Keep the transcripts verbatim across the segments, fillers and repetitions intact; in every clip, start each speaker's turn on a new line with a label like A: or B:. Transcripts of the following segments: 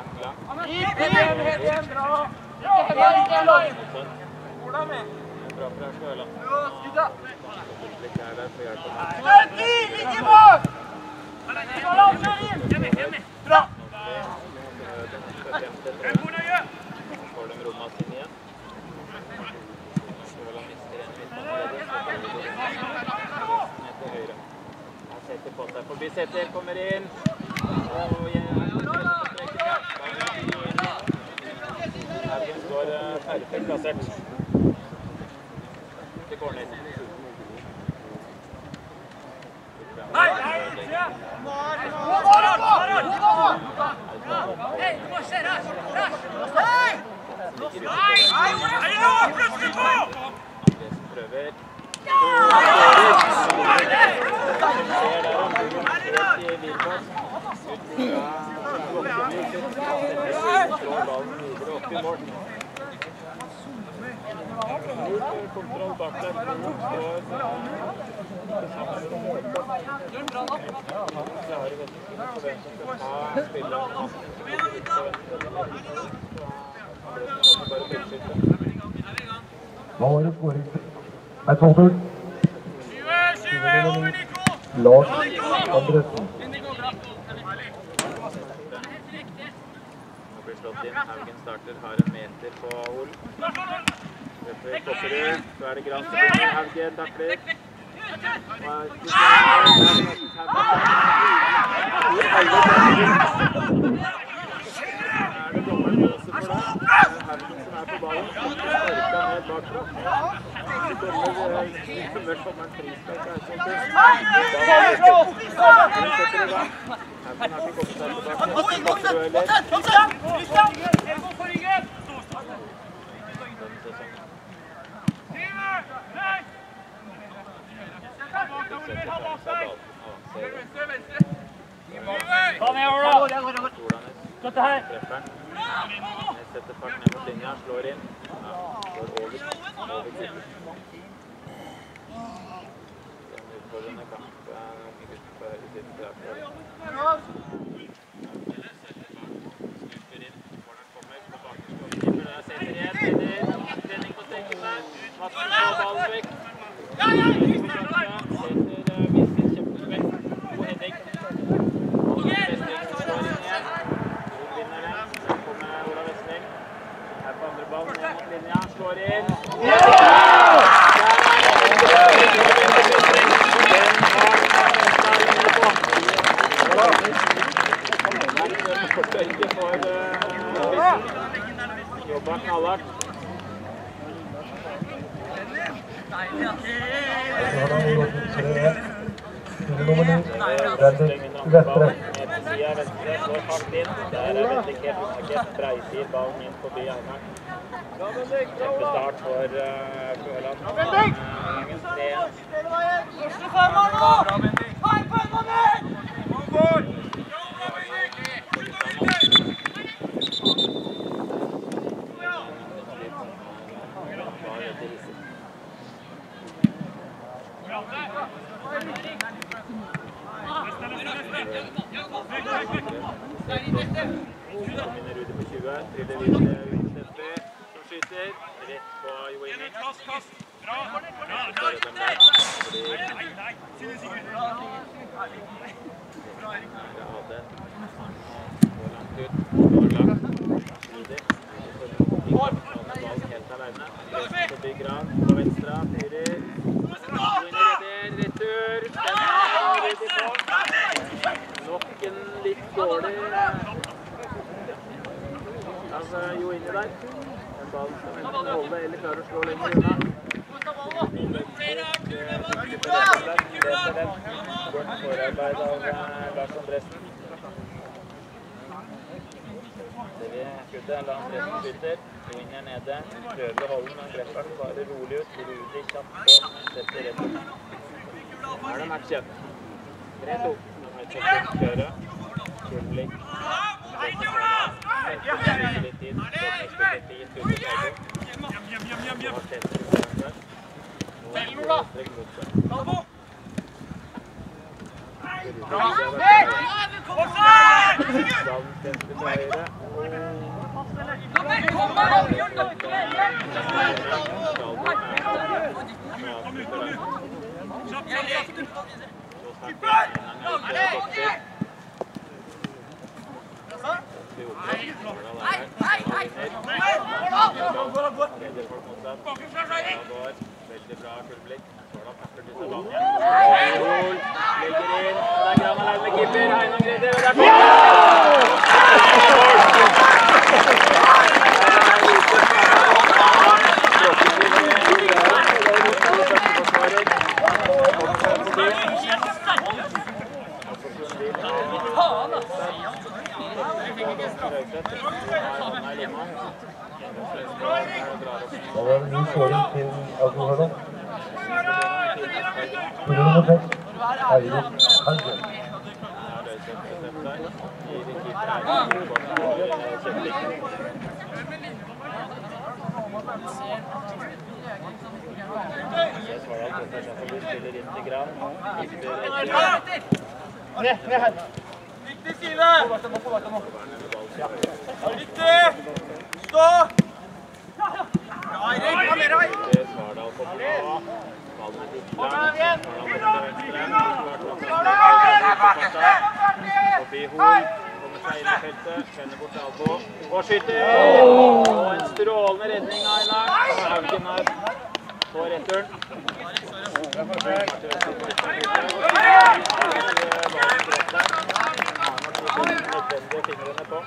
A: lang.
B: Helt hjem, helt hjem, bra! Hvordan med?
A: Bra fra Skøla.
B: Skudda!
A: Litt er der for hjelp av meg.
B: Støtti! Ikke bak! Bra!
A: Så får de rommet sin igjen. Skøla mister en midtmann. Ned til høyre. Han setter på seg forbi Setter, kommer inn. Og Haugen står perfekt plassert. Til corner.
B: Nei, nei, se! Hei, du må se rask, rask! Hei! Nei, nei, nå, plutselig på!
A: Andresen prøver. Ser der om du har kjørt i Vilkås. Slår ballen videre opp i mål. Kontroll bak der. Står sammen. Klarer vet ikke på hvem som skal ta spilleren. Bare brytskifte.
C: Hva var det skåring? Nei, tolv. Lars Andresen.
A: Nå blir slått inn. Haugen starter, har en meter på Hol. Dette kopper ut. Så er det Gran som blir Haugen, takler. Er det dommeren blåser for det? Det er Haugen som er på ballen. Sparker ned bakfra. Så kommer dommeren frispark her, sånn til. Hun setter i gang. Haugen har ikke kommet seg tilbake.
D: Ta ned over da! Støtte her!
A: Jeg setter fart ned mot linja, slår inn. Ja, slår over. Over gutten. Den utfordrende kamp er nok ikke gutten på høyre siden til akkurat. Stuper inn. Corner kommer på bakenskål. Skipper der, setter igjen. Setter trening på steken der. Madsen får ballen vekk. Setter Vinstin kjempevekk. God heading. Vestling slår inn igjen. Hun vinner den. Så kommer Ola Vestling. Her på andre ballen ned mot linja. Slår inn. Der er det! Den har Vestling inne på. Der får Børge for Vestling. Jobba knallhardt.
C: Vestre.
A: Siden venstre slår hardt inn. Der er Vestling helt usikker. Breisir ballen inn forbi Einar. Kjempestart for Føland. Gangen tre.
B: Første femmer nå! Feil på en mann! Mål!
A: Vinner Rudi på tjue, triller videre Uinsteppi, som skyter, rett på Joini.
D: Kast, kast! Bra! Bra!
A: Så dem der, fordi
D: Nei, nei! Sine Sigurd!
A: jeg hadde så langt ut, så langt, videre. Ballen helt alene, resten forbi Gran, på venstre, Fyri. Joini redder, retur, den er Rudi på. Nok en litt dårlig av Joini der. Den ballen skal enten holde eller klare å slå lenger unna. Godt forarbeid av Lars Andresen. Ser vi skuddet, Lars Andresen skyter. Joini er nede, prøver å holde, men Greffert bare rolig ut. Rudi kjapt på, setter rett ut. Her er det matchen. tre to. Kjøre, Kjølblikk, litt tid, spiller tid, ut i Kjølblikk. Har tett til foran der. Og strek mot seg. Veldig bra kullblikk. Skåla tapper til seg ballen. Mål. Legger inn. Det er Gran alene med keeper. Einar Greder. Og det er mål!
C: Da var det ny skåring til Alkoholland. Spiller nummer seks, Eirik Hansen.
A: Spiller inn til Gran.
B: Ned, ned her. Riktig side! Riktig! Stå! Eirik, kom med deg!
A: Svardal på bra. Ballen er litt lang. Oppi Hol. Kommer seg inn i feltet. Kjenner bort Albo. Og skyter! Og en strålende redning av Einar. Haugen her på returen. Fingrene på.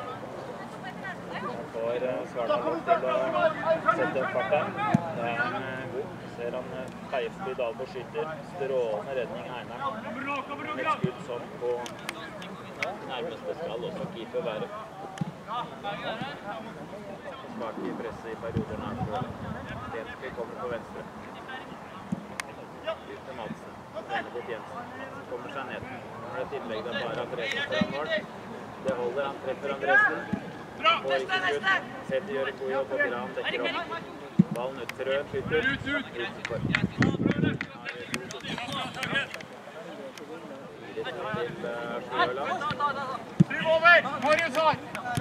A: Får Svardal til å sette opp farten. Det er en god. Ser han Teifby Dalbo skyter. Strålende redning av Einar. Et skudd som på nærmeste skal også keeper være. Svart i presset i perioderne her. Stensby kommer på venstre. Ut til Madsen. Vender bort Jensen. Kommer seg ned. Nå er det tillegg det bare Andresen foran mål. Det holder, han treffer Andresen. Får ikke skudd. Setter gjør en god jobb, og Gran dekker opp. Ballen ut til Rød, skyter. Utenfor. Fire til Sjøland.
B: Syv over! Marius har!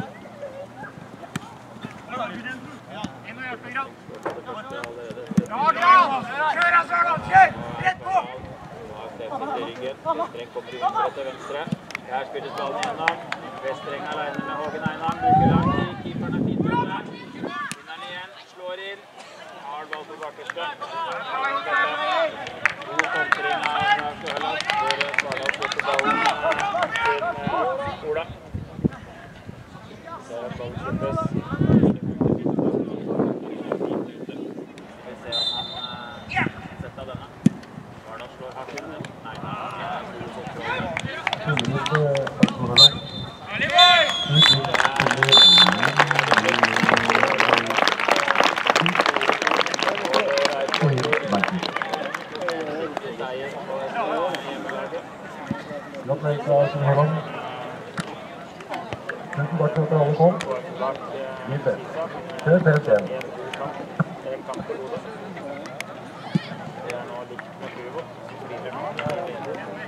B: Inn og hjelpe, Gran. Bra, Gran! Kjør, Søren! Kjør! Rett på!
A: Stefan til ryggen. Vestreng kommer i venstre til venstre. Her spilles ballen gjennom. Vestreng alene med Hågen Einar. Bruker lang tid. Keeperen er fint med det. Vinneren igjen. Slår inn. Har ball på bakerste. God kontring av Sjøland. Hvor Svardal slutter ballen til Ola. Så ballen sluttes. Vi ser at han setter denne. Svardal slår hardt inn. Nei, nei, god kontroll.
C: Lopplegg fra Sundholland. Tusen takk for at alle kom. Vi ses. Kjør P S én.
A: Det er nå likt med Fuvo. Spiller nå.